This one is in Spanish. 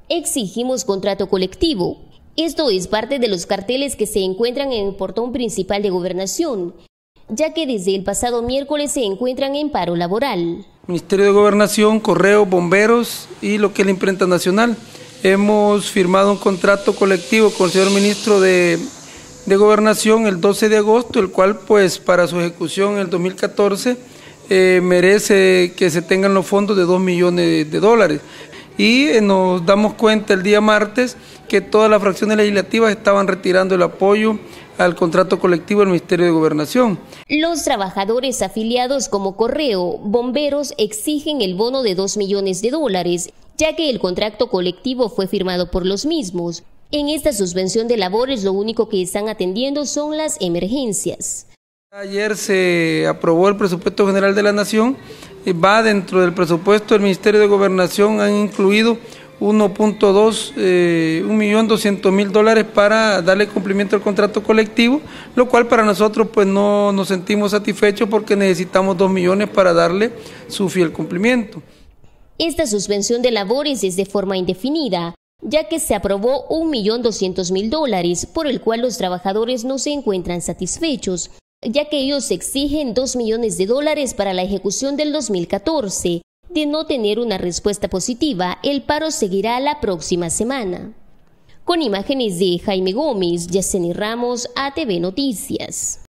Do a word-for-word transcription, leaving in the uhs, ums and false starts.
Exigimos contrato colectivo. Esto es parte de los carteles que se encuentran en el portón principal de Gobernación, ya que desde el pasado miércoles se encuentran en paro laboral. Ministerio de Gobernación, Correo, Bomberos y lo que es la Imprenta Nacional. Hemos firmado un contrato colectivo con el señor ministro de, de Gobernación el doce de agosto, el cual pues para su ejecución en el dos mil catorce eh, merece que se tengan los fondos de dos millones de, de dólares. Y eh, nos damos cuenta el día martes que todas las fracciones legislativas estaban retirando el apoyo al contrato colectivo del Ministerio de Gobernación. Los trabajadores afiliados como Correo, Bomberos exigen el bono de dos millones de dólares, ya que el contrato colectivo fue firmado por los mismos. En esta suspensión de labores lo único que están atendiendo son las emergencias. Ayer se aprobó el presupuesto general de la Nación, va dentro del presupuesto del Ministerio de Gobernación, han incluido uno punto dos, eh, un millón doscientos mil dólares para darle cumplimiento al contrato colectivo, lo cual para nosotros pues no nos sentimos satisfechos porque necesitamos dos millones para darle su fiel cumplimiento. Esta suspensión de labores es de forma indefinida, ya que se aprobó un millón doscientos mil dólares, por el cual los trabajadores no se encuentran satisfechos, ya que ellos exigen dos millones de dólares para la ejecución del dos mil catorce. De no tener una respuesta positiva, el paro seguirá la próxima semana. Con imágenes de Jaime Gómez, Yaceni Ramos, A T V Noticias.